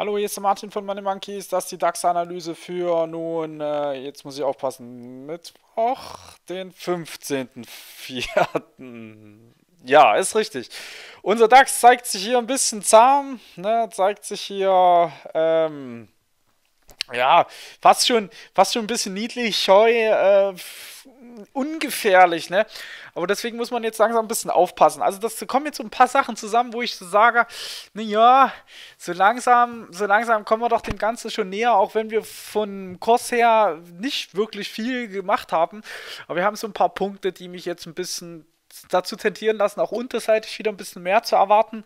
Hallo, hier ist der Martin von Money Monkeys. Das ist die DAX-Analyse für nun, jetzt muss ich aufpassen, Mittwoch, den 15.04. Ja, ist richtig. Unser DAX zeigt sich hier ein bisschen zahm, ne, zeigt sich hier, ja, fast schon ein bisschen niedlich, scheu, ungefährlich, ne? Aber deswegen muss man jetzt langsam ein bisschen aufpassen. Also das kommen jetzt so ein paar Sachen zusammen, wo ich so sage, naja, so langsam kommen wir doch dem Ganzen schon näher, auch wenn wir von Kurs her nicht wirklich viel gemacht haben. Aber wir haben so ein paar Punkte, die mich jetzt ein bisschen dazu tendieren lassen, auch unterseitig wieder ein bisschen mehr zu erwarten.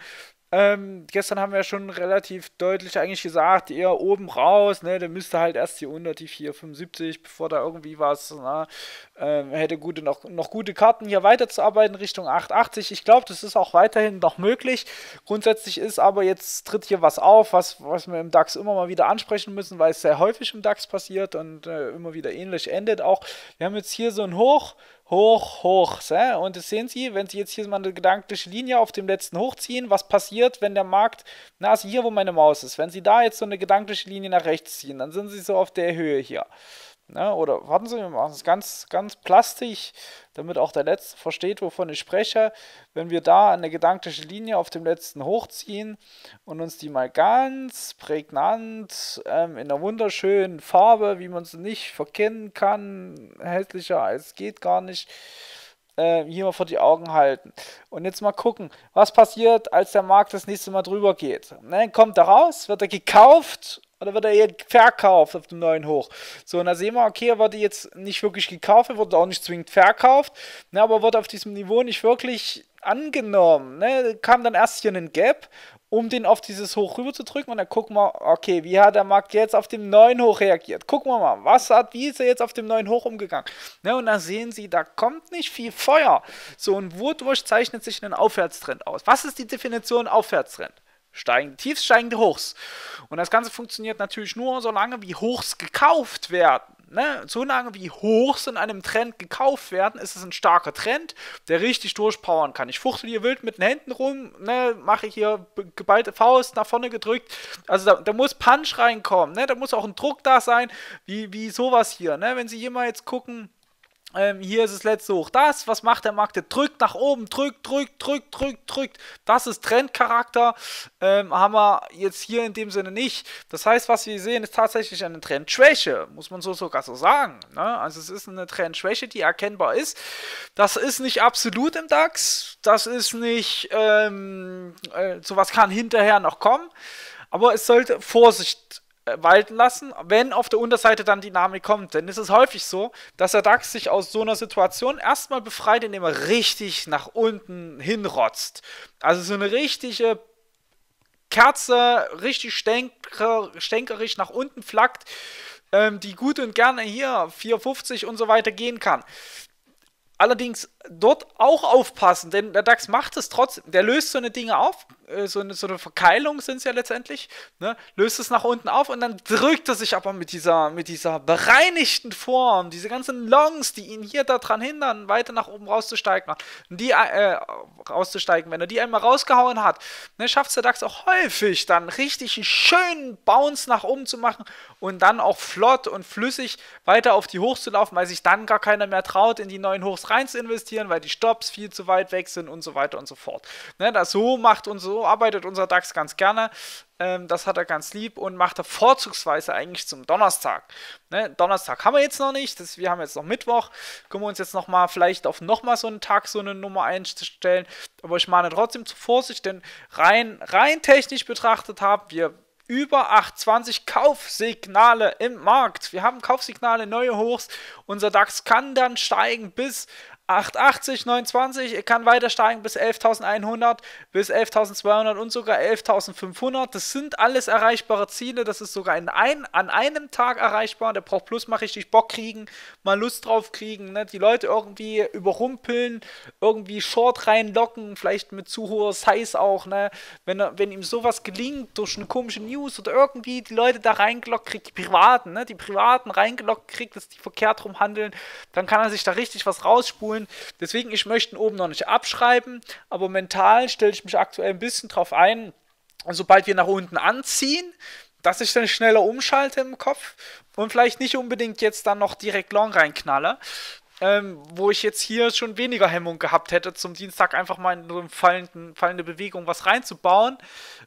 Gestern haben wir ja schon relativ deutlich eigentlich gesagt, eher oben raus, ne, der müsste halt erst hier unter die 4,75, bevor da irgendwie was, na, hätte noch gute Karten hier weiterzuarbeiten Richtung 8,80. Ich glaube, das ist auch weiterhin noch möglich. Grundsätzlich ist aber jetzt tritt hier was auf, was wir im DAX immer mal wieder ansprechen müssen, weil es sehr häufig im DAX passiert und immer wieder ähnlich endet auch. Wir haben jetzt hier so ein Hoch, hoch, hoch. Und das sehen Sie, wenn Sie jetzt hier mal eine gedankliche Linie auf dem letzten Hoch ziehen, was passiert, wenn der Markt, na, also hier, wo meine Maus ist, wenn Sie da jetzt so eine gedankliche Linie nach rechts ziehen, dann sind Sie so auf der Höhe hier. Ne? Oder warten Sie, wir machen es ganz, ganz plastisch, damit auch der Letzte versteht, wovon ich spreche. Wenn wir da eine gedankliche Linie auf dem letzten hochziehen und uns die mal ganz prägnant in einer wunderschönen Farbe, wie man sie nicht verkennen kann, hässlicher als geht gar nicht, hier mal vor die Augen halten. Und jetzt mal gucken, was passiert, als der Markt das nächste Mal drüber geht. Ne, kommt er raus, wird er gekauft oder wird er eher verkauft auf dem neuen Hoch? So, und da sehen wir, okay, er wurde jetzt nicht wirklich gekauft, er wurde auch nicht zwingend verkauft, ne, aber wurde auf diesem Niveau nicht wirklich angenommen. Ne? Kam dann erst hier ein Gap, um den auf dieses Hoch rüber zu drücken und dann gucken wir, okay, wie hat der Markt jetzt auf dem neuen Hoch reagiert? Gucken wir mal, wie ist er jetzt auf dem neuen Hoch umgegangen? Ne? Und da sehen Sie, da kommt nicht viel Feuer. So, und wodurch zeichnet sich ein Aufwärtstrend aus? Was ist die Definition Aufwärtstrend? Steigende Tiefs, steigende Hochs. Und das Ganze funktioniert natürlich nur, solange wie Hochs gekauft werden. Ne? Solange wie Hochs in einem Trend gekauft werden, ist es ein starker Trend, der richtig durchpowern kann. Ich fuchtel hier wild mit den Händen rum, ne? Mache hier geballte Faust nach vorne gedrückt. Also da muss Punch reinkommen. Ne? Da muss auch ein Druck da sein, wie sowas hier. Ne? Wenn Sie hier mal jetzt gucken, hier ist das letzte Hoch. Was macht der Markt? Der drückt nach oben, drückt. Das ist Trendcharakter. Haben wir jetzt hier in dem Sinne nicht. Das heißt, was wir sehen, ist tatsächlich eine Trendschwäche. Muss man so sogar so sagen. Ne? Also es ist eine Trendschwäche, die erkennbar ist. Das ist nicht absolut im DAX. Das ist nicht, sowas kann hinterher noch kommen. Aber es sollte Vorsicht walten lassen, wenn auf der Unterseite dann Dynamik kommt. Denn es ist häufig so, dass der DAX sich aus so einer Situation erstmal befreit, indem er richtig nach unten hinrotzt. Also so eine richtige Kerze, richtig stänkerig nach unten flackt, die gut und gerne hier 4,50 und so weiter gehen kann. Allerdings dort auch aufpassen, denn der DAX macht es trotzdem, der löst so eine Dinge auf, so eine Verkeilung sind es ja letztendlich, ne? Löst es nach unten auf und dann drückt er sich aber mit dieser bereinigten Form, diese ganzen Longs, die ihn hier daran hindern, weiter nach oben rauszusteigen, wenn er die einmal rausgehauen hat, ne, schafft es der DAX auch häufig dann richtig einen schönen Bounce nach oben zu machen und dann auch flott und flüssig weiter auf die Hochs zu laufen, weil sich dann gar keiner mehr traut, in die neuen Hochs rein zu investieren, weil die Stops viel zu weit weg sind und so weiter und so fort. Ne, so arbeitet unser DAX ganz gerne. Das hat er ganz lieb und macht er vorzugsweise eigentlich zum Donnerstag. Ne, Donnerstag haben wir jetzt noch nicht, wir haben jetzt noch Mittwoch. Können wir uns jetzt nochmal vielleicht auf nochmal so einen Tag so eine Nummer einstellen. Aber ich mahne trotzdem zur Vorsicht, denn rein technisch betrachtet haben wir über 820 Kaufsignale im Markt. Wir haben Kaufsignale, neue Hochs. Unser DAX kann dann steigen bis 880, 29, er kann weiter steigen bis 11.100, bis 11.200 und sogar 11.500. Das sind alles erreichbare Ziele. Das ist sogar an einem Tag erreichbar. Der braucht bloß mal richtig Bock kriegen, mal Lust drauf kriegen, ne? Die Leute irgendwie überrumpeln, irgendwie Short reinlocken, vielleicht mit zu hoher Size auch. Ne? Wenn ihm sowas gelingt, durch eine komische News oder irgendwie die Leute da reingelockt kriegt, die Privaten reingelockt kriegt, dass die verkehrt rum handeln, dann kann er sich da richtig was rausspulen. Deswegen, ich möchte ihn oben noch nicht abschreiben, aber mental stelle ich mich aktuell ein bisschen drauf ein, sobald wir nach unten anziehen, dass ich dann schneller umschalte im Kopf und vielleicht nicht unbedingt jetzt dann noch direkt Long reinknalle. Wo ich jetzt hier schon weniger Hemmung gehabt hätte, zum Dienstag einfach mal in so eine fallende Bewegung was reinzubauen.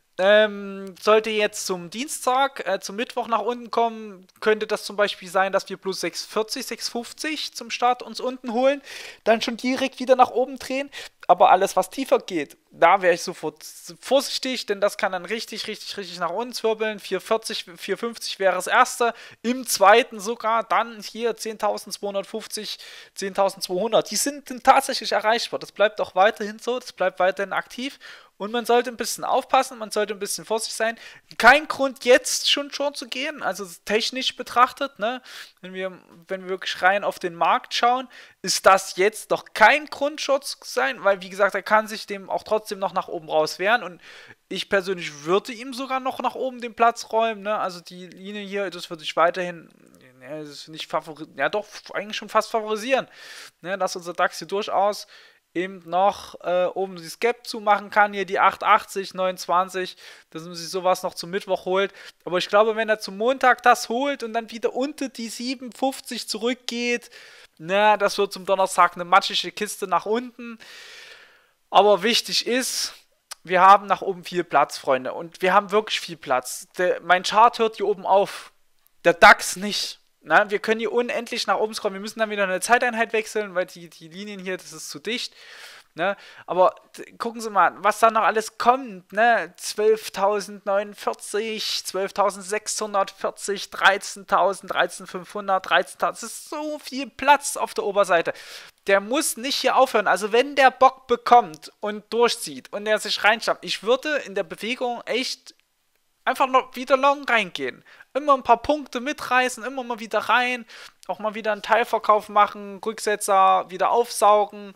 Sollte jetzt zum Dienstag, zum Mittwoch nach unten kommen, könnte das zum Beispiel sein, dass wir plus 6,40, 6,50 zum Start uns unten holen, dann schon direkt wieder nach oben drehen. Aber alles, was tiefer geht, da wäre ich sofort vorsichtig, denn das kann dann richtig, richtig, richtig nach unten zwirbeln. 4,40, 4,50 wäre das erste. Im zweiten sogar dann hier 10.250, 10.200. Die sind dann tatsächlich erreichbar. Das bleibt auch weiterhin so, das bleibt weiterhin aktiv. Und man sollte ein bisschen aufpassen, man sollte ein bisschen vorsichtig sein. Kein Grund, jetzt schon zu gehen, also technisch betrachtet, ne? Wenn wir wirklich rein auf den Markt schauen, ist das jetzt doch kein Grund, Short zu sein, weil, wie gesagt, er kann sich dem auch trotzdem noch nach oben raus wehren. Und ich persönlich würde ihm sogar noch nach oben den Platz räumen, ne? Also die Linie hier, das würde ich weiterhin, ne, das nicht favorisieren, ja doch, eigentlich schon fast favorisieren, ne? Dass unser DAX hier durchaus eben noch oben dieses Gap zumachen kann, hier die 880, 29, dass man sich sowas noch zum Mittwoch holt. Aber ich glaube, wenn er zum Montag das holt und dann wieder unter die 57 zurückgeht, na, das wird zum Donnerstag eine matschige Kiste nach unten. Aber wichtig ist, wir haben nach oben viel Platz, Freunde. Und wir haben wirklich viel Platz. Mein Chart hört hier oben auf. Der DAX nicht. Na, wir können hier unendlich nach oben scrollen. Wir müssen dann wieder eine Zeiteinheit wechseln, weil die Linien hier, das ist zu dicht. Ne? Aber gucken Sie mal, was da noch alles kommt. Ne? 12.049, 12.640, 13.000, 13.500, 13.000. Das ist so viel Platz auf der Oberseite. Der muss nicht hier aufhören. Also wenn der Bock bekommt und durchzieht und er sich reinschafft, ich würde in der Bewegung echt einfach noch wieder long reingehen. Immer ein paar Punkte mitreißen, immer mal wieder rein, auch mal wieder einen Teilverkauf machen, Rücksetzer wieder aufsaugen.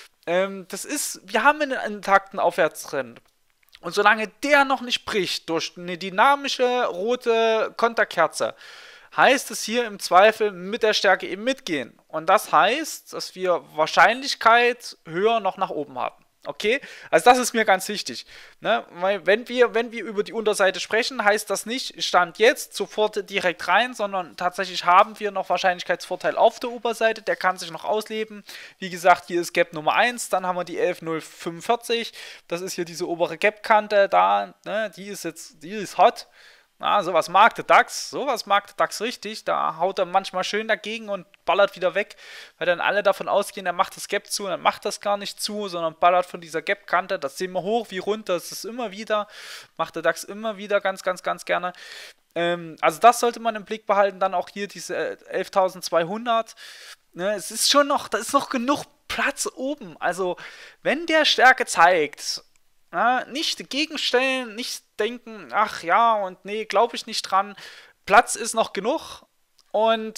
Wir haben einen intakten Aufwärtstrend. Und solange der noch nicht bricht durch eine dynamische rote Konterkerze, heißt es hier im Zweifel mit der Stärke eben mitgehen. Und das heißt, dass wir Wahrscheinlichkeit höher noch nach oben haben. Okay, also das ist mir ganz wichtig, ne? Weil wenn wir über die Unterseite sprechen, heißt das nicht, Stand jetzt sofort direkt rein, sondern tatsächlich haben wir noch Wahrscheinlichkeitsvorteil auf der Oberseite, der kann sich noch ausleben. Wie gesagt, hier ist Gap Nummer 1, dann haben wir die 11.045, das ist hier diese obere Gap-Kante da, ne? Die ist hot. Sowas mag der DAX, richtig, da haut er manchmal schön dagegen und ballert wieder weg, weil dann alle davon ausgehen, er macht das Gap zu und dann macht das gar nicht zu, sondern ballert von dieser Gap-Kante, das sehen wir hoch wie runter, das ist immer wieder, macht der DAX immer wieder ganz, ganz, ganz gerne. Also das sollte man im Blick behalten, dann auch hier diese 11.200, ne, es ist schon noch, da ist noch genug Platz oben, also wenn der Stärke zeigt, nicht gegenstellen, nicht denken, ach ja und nee, glaube ich nicht dran. Platz ist noch genug. Und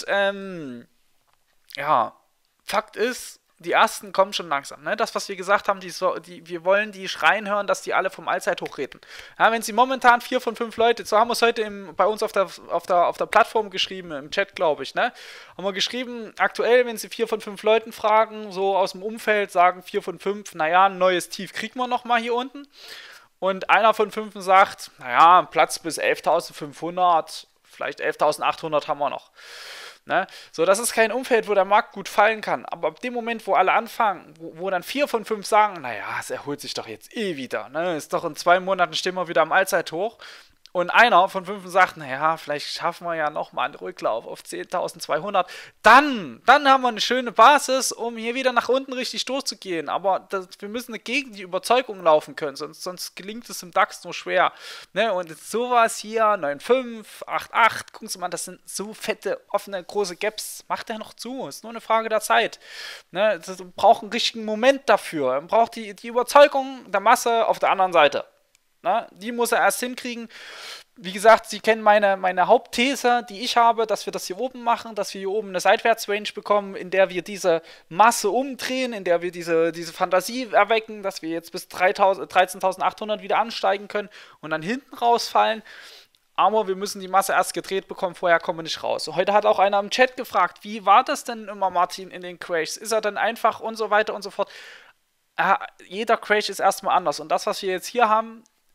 ja, Fakt ist, die ersten kommen schon langsam. Ne? Das, was wir gesagt haben, wir wollen die schreien hören, dass die alle vom Allzeithoch reden. Ja, wenn sie momentan 4 von 5 Leute, so haben wir es heute bei uns auf der Plattform geschrieben, im Chat, glaube ich, ne? Haben wir geschrieben, aktuell, wenn sie 4 von 5 Leuten fragen, so aus dem Umfeld, sagen 4 von 5, naja, ein neues Tief kriegen wir nochmal hier unten. Und einer von 5 sagt, naja, Platz bis 11.500, vielleicht 11.800 haben wir noch. Ne? So, das ist kein Umfeld, wo der Markt gut fallen kann. Aber ab dem Moment, wo alle anfangen, wo dann 4 von 5 sagen, naja, es erholt sich doch jetzt eh wieder. Ne? Ist doch in 2 Monaten stehen wir wieder am Allzeithoch. Und einer von 5 sagt, naja, vielleicht schaffen wir ja nochmal einen Rücklauf auf 10.200. Dann haben wir eine schöne Basis, um hier wieder nach unten richtig durchzugehen. Aber wir müssen gegen die Überzeugung laufen können, sonst gelingt es im DAX nur schwer. Ne? Und sowas hier, 9,5, 8,8, gucken Sie mal, das sind so fette, offene, große Gaps. Macht er noch zu, ist nur eine Frage der Zeit. Ne? Das braucht einen richtigen Moment dafür. Man braucht die Überzeugung der Masse auf der anderen Seite. Na, die muss er erst hinkriegen. Wie gesagt, Sie kennen meine Hauptthese, die ich habe, dass wir das hier oben machen, dass wir hier oben eine Seitwärtsrange bekommen, in der wir diese Masse umdrehen, in der wir diese Fantasie erwecken, dass wir jetzt bis 13.800 wieder ansteigen können und dann hinten rausfallen. Aber wir müssen die Masse erst gedreht bekommen, vorher kommen wir nicht raus. Heute hat auch einer im Chat gefragt, wie war das denn immer, Martin, in den Crashs? Ist er dann einfach und so weiter und so fort? Jeder Crash ist erstmal anders. Und das, was wir jetzt hier haben,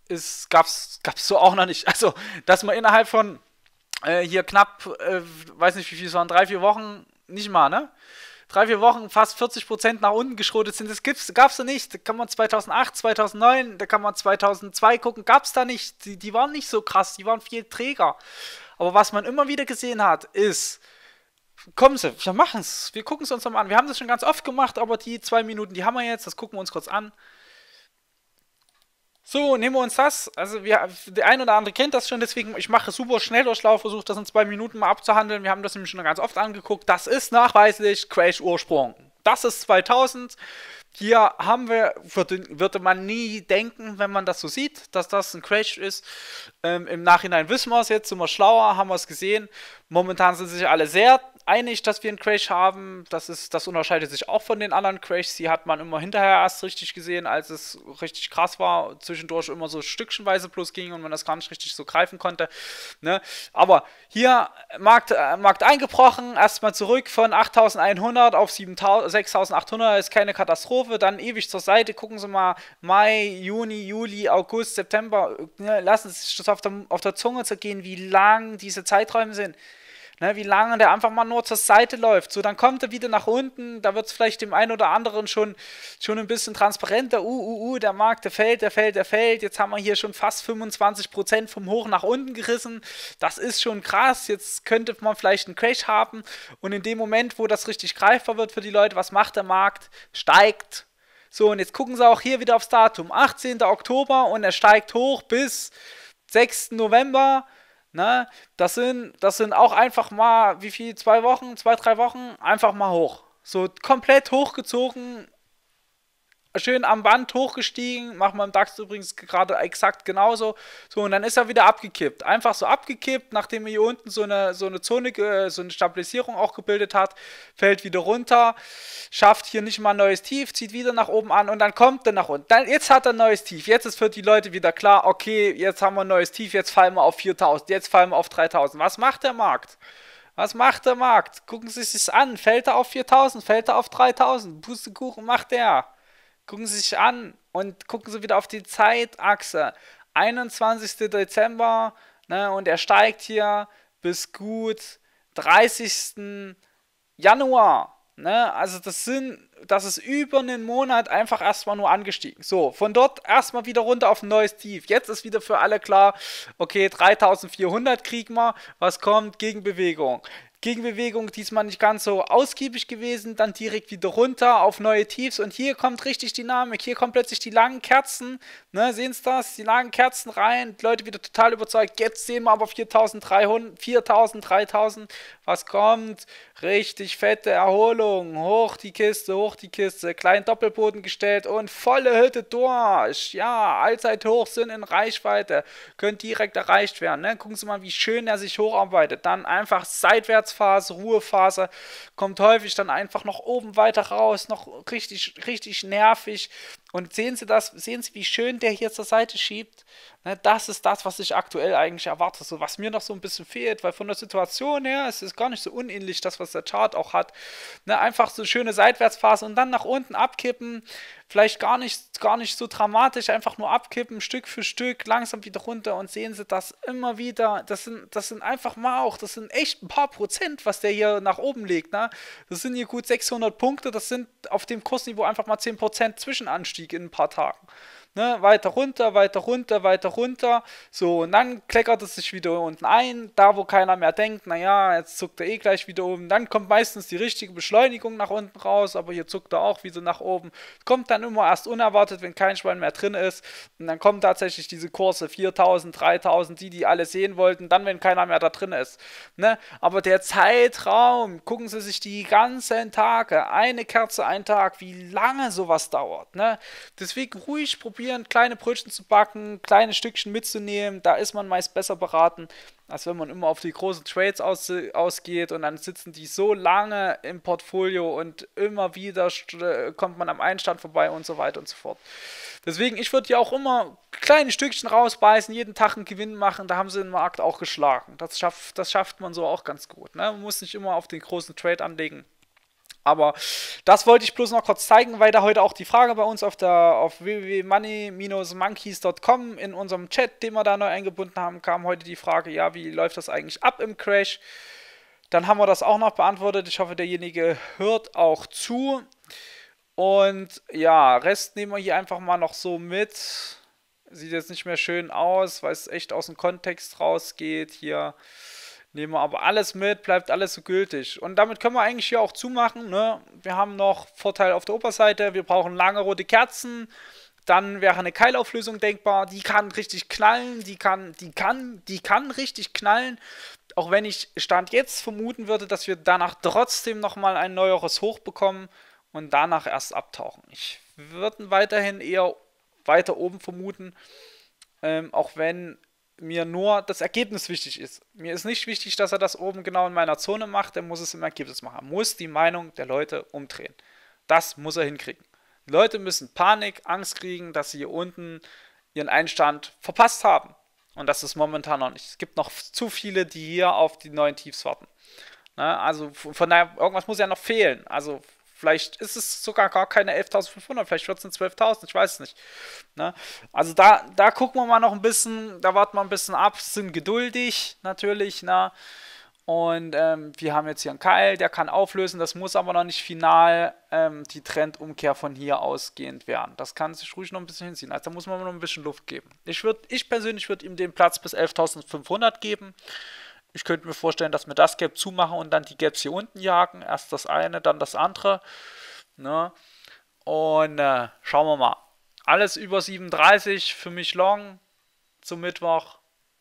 gab's so auch noch nicht. Also, dass man innerhalb von hier knapp, weiß nicht wie viel es waren, 3, 4 Wochen, nicht mal, ne? 3, 4 Wochen fast 40% nach unten geschrotet sind. Gab's da nicht. Da kann man 2008, 2009, da kann man 2002 gucken. Gab's da nicht. Die waren nicht so krass. Die waren viel träger. Aber was man immer wieder gesehen hat, ist, kommen Sie, wir machen's. Wir gucken es uns nochmal an. Wir haben das schon ganz oft gemacht, aber die 2 Minuten, die haben wir jetzt. Das gucken wir uns kurz an. So, nehmen wir uns das. Also, der ein oder andere kennt das schon, deswegen, ich mache super Schnelldurchlauf, versuche das in 2 Minuten mal abzuhandeln. Wir haben das nämlich schon ganz oft angeguckt. Das ist nachweislich Crash-Ursprung. Das ist 2000. Hier haben wir, würde man nie denken, wenn man das so sieht, dass das ein Crash ist. Im Nachhinein wissen wir es jetzt, sind wir schlauer, haben wir es gesehen. Momentan sind sich alle sehr einig, dass wir einen Crash haben. Das unterscheidet sich auch von den anderen Crashs. Die hat man immer hinterher erst richtig gesehen, als es richtig krass war. Zwischendurch immer so stückchenweise plus ging und man das gar nicht richtig so greifen konnte. Ne? Aber hier Markt eingebrochen, erstmal zurück von 8.100 auf 6.800, ist keine Katastrophe. Dann ewig zur Seite, gucken Sie mal, Mai, Juni, Juli, August, September. Ne? Lassen Sie sich das auf der Zunge zergehen, wie lang diese Zeiträume sind. Ne, wie lange der einfach mal nur zur Seite läuft. So, dann kommt er wieder nach unten, da wird es vielleicht dem einen oder anderen schon ein bisschen transparenter. Der Markt, der fällt. Jetzt haben wir hier schon fast 25% vom Hoch nach unten gerissen. Das ist schon krass. Jetzt könnte man vielleicht einen Crash haben. Und in dem Moment, wo das richtig greifbar wird für die Leute, was macht der Markt? Steigt. So, und jetzt gucken Sie auch hier wieder aufs Datum. 18. Oktober und er steigt hoch bis 6. November. Ne? Das sind auch einfach mal, wie viel, 2 Wochen, 3 Wochen, einfach mal hoch. So komplett hochgezogen, schön am Band hochgestiegen, machen wir im DAX übrigens gerade exakt genauso. So, und dann ist er wieder abgekippt. Einfach so abgekippt, nachdem er hier unten so eine Zone, so eine Stabilisierung auch gebildet hat, fällt wieder runter, schafft hier nicht mal ein neues Tief, zieht wieder nach oben an und dann kommt er nach unten. Jetzt hat er ein neues Tief. Jetzt ist für die Leute wieder klar, okay, jetzt haben wir ein neues Tief, jetzt fallen wir auf 4.000, jetzt fallen wir auf 3.000. Was macht der Markt? Was macht der Markt? Gucken Sie sich das an. Fällt er auf 4.000? Fällt er auf 3.000? Pustekuchen macht der. Gucken Sie sich an und gucken Sie wieder auf die Zeitachse. 21. Dezember, ne, und er steigt hier bis gut 30. Januar. Ne, also das ist über einen Monat einfach erstmal nur angestiegen. So, von dort erstmal wieder runter auf ein neues Tief. Jetzt ist wieder für alle klar, okay, 3.400 kriegen wir. Was kommt? Gegenbewegung. Gegenbewegung diesmal nicht ganz so ausgiebig gewesen, dann direkt wieder runter auf neue Tiefs und hier kommt richtig Dynamik, hier kommen plötzlich die langen Kerzen, ne, sehen Sie das, die langen Kerzen rein, die Leute wieder total überzeugt, jetzt sehen wir aber 4.300, 4.000, 3.000, was kommt? Richtig fette Erholung, hoch die Kiste, kleinen Doppelboden gestellt und volle Hütte durch, ja, Allzeithoch sind in Reichweite, können direkt erreicht werden, ne, gucken Sie mal, wie schön er sich hocharbeitet, dann einfach seitwärts Phase, Ruhephase, kommt häufig dann einfach noch oben weiter raus, noch richtig, richtig nervig. Und sehen Sie, wie schön der hier zur Seite schiebt? Ne, das ist das, was ich aktuell eigentlich erwarte, so was mir noch so ein bisschen fehlt, weil von der Situation her, es ist gar nicht so unähnlich, das, was der Chart auch hat. Ne, einfach so schöne Seitwärtsphase und dann nach unten abkippen, vielleicht gar nicht so dramatisch, einfach nur abkippen, Stück für Stück, langsam wieder runter und sehen Sie das immer wieder, das sind einfach mal auch, das sind echt ein paar Prozent, was der hier nach oben legt, ne? Das sind hier gut 600 Punkte, das sind auf dem Kursniveau einfach mal 10% Zwischenanstieg in ein paar Tagen. Ne, weiter runter, weiter runter, weiter runter. So, und dann kleckert es sich wieder unten ein, da wo keiner mehr denkt, naja, jetzt zuckt er eh gleich wieder oben. Dann kommt meistens die richtige Beschleunigung nach unten raus, aber hier zuckt er auch wieder nach oben. Kommt dann immer erst unerwartet, wenn kein Schwein mehr drin ist. Und dann kommen tatsächlich diese Kurse 4.000, 3.000, die alle sehen wollten, dann, wenn keiner mehr da drin ist. Ne? Aber der Zeitraum, gucken Sie sich die ganzen Tage, eine Kerze, ein Tag, wie lange sowas dauert. Ne? Deswegen ruhig probieren, kleine Brötchen zu backen, kleine Stückchen mitzunehmen, da ist man meist besser beraten, als wenn man immer auf die großen Trades ausgeht und dann sitzen die so lange im Portfolio und immer wieder kommt man am Einstand vorbei und so weiter und so fort. Deswegen, ich würde ja auch immer kleine Stückchen rausbeißen, jeden Tag einen Gewinn machen, da haben sie den Markt auch geschlagen. Das schafft man so auch ganz gut. Ne? Man muss nicht immer auf den großen Trade anlegen. Aber das wollte ich bloß noch kurz zeigen, weil da heute auch die Frage bei uns auf www.money-monkeys.com in unserem Chat, den wir da neu eingebunden haben, kam heute die Frage, ja, wie läuft das eigentlich ab im Crash? Dann haben wir das auch noch beantwortet. Ich hoffe, derjenige hört auch zu. Und ja, Rest nehmen wir hier einfach mal noch so mit. Sieht jetzt nicht mehr schön aus, weil es echt aus dem Kontext rausgeht. Hier nehmen wir aber alles mit, bleibt alles so gültig. Und damit können wir eigentlich hier auch zumachen. Ne? Wir haben noch Vorteil auf der Oberseite. Wir brauchen lange rote Kerzen. Dann wäre eine Keilauflösung denkbar. Die kann richtig knallen. Die kann richtig knallen. Auch wenn ich Stand jetzt vermuten würde, dass wir danach trotzdem nochmal ein neueres Hoch bekommen und danach erst abtauchen. Ich würde weiterhin eher weiter oben vermuten, auch wenn mir nur das Ergebnis wichtig ist. Mir ist nicht wichtig, dass er das oben genau in meiner Zone macht, er muss es im Ergebnis machen. Er muss die Meinung der Leute umdrehen. Das muss er hinkriegen. Die Leute müssen Panik, Angst kriegen, dass sie hier unten ihren Einstand verpasst haben. Und das ist momentan noch nicht. Es gibt noch zu viele, die hier auf die neuen Tiefs warten. Ne? Also von daher, irgendwas muss ja noch fehlen. Also vielleicht ist es sogar gar keine 11.500, vielleicht wird es eine 12.000, ich weiß es nicht. Ne? Also da gucken wir mal noch ein bisschen, da warten wir ein bisschen ab, sind geduldig natürlich. Ne? Und wir haben jetzt hier einen Keil, der kann auflösen, das muss aber noch nicht final die Trendumkehr von hier ausgehend werden. Das kann sich ruhig noch ein bisschen hinziehen. Also da muss man noch ein bisschen Luft geben. Ich persönlich würde ihm den Platz bis 11.500 geben. Ich könnte mir vorstellen, dass wir das Gap zumachen und dann die Gaps hier unten jagen. Erst das eine, dann das andere. Ne? Und schauen wir mal. Alles über 37 für mich long zum Mittwoch.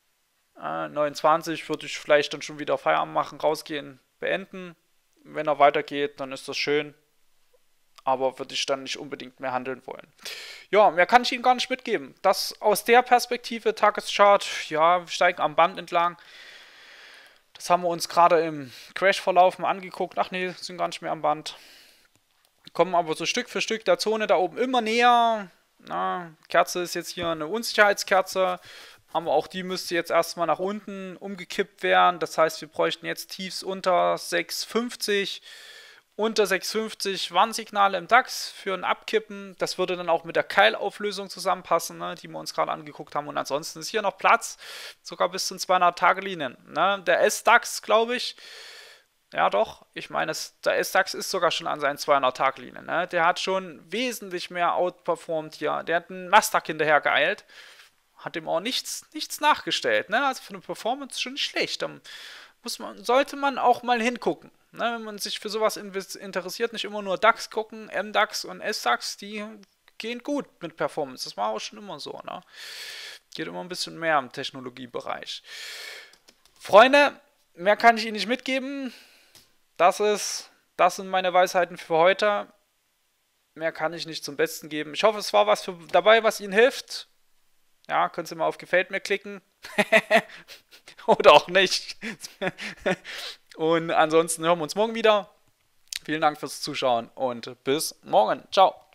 29 würde ich vielleicht dann schon wieder Feierabend machen, rausgehen, beenden. Wenn er weitergeht, dann ist das schön. Aber würde ich dann nicht unbedingt mehr handeln wollen. Ja, mehr kann ich Ihnen gar nicht mitgeben. Das aus der Perspektive, Tageschart, ja, wir steigen am Band entlang. Das haben wir uns gerade im Crash-Verlauf mal angeguckt. Ach nee, sind gar nicht mehr am Band. Kommen aber so Stück für Stück der Zone da oben immer näher. Na, Kerze ist jetzt hier eine Unsicherheitskerze. Aber auch die müsste jetzt erstmal nach unten umgekippt werden. Das heißt, wir bräuchten jetzt Tiefs unter 6,50. Unter 6,50 Warnsignale im DAX für ein Abkippen. Das würde dann auch mit der Keilauflösung zusammenpassen, ne, die wir uns gerade angeguckt haben. Und ansonsten ist hier noch Platz, sogar bis zu 200-Tage-Linien. Ne. Der S-DAX, glaube ich, ja doch, ich meine, der S-DAX ist sogar schon an seinen 200-Tage-Linien. Ne. Der hat schon wesentlich mehr outperformed hier. Der hat einen Nasdaq hinterher geeilt. Hat ihm auch nichts nachgestellt. Ne? Also für eine Performance schon nicht schlecht. Da sollte man auch mal hingucken. Ne? Wenn man sich für sowas interessiert, nicht immer nur DAX gucken, MDAX und SDAX, die gehen gut mit Performance. Das war auch schon immer so. Ne? Geht immer ein bisschen mehr im Technologiebereich. Freunde, mehr kann ich Ihnen nicht mitgeben. Das sind meine Weisheiten für heute. Mehr kann ich nicht zum Besten geben. Ich hoffe, es war was dabei, was Ihnen hilft. Ja, können Sie mal auf Gefällt mir klicken. Oder auch nicht. Und ansonsten hören wir uns morgen wieder. Vielen Dank fürs Zuschauen und bis morgen. Ciao.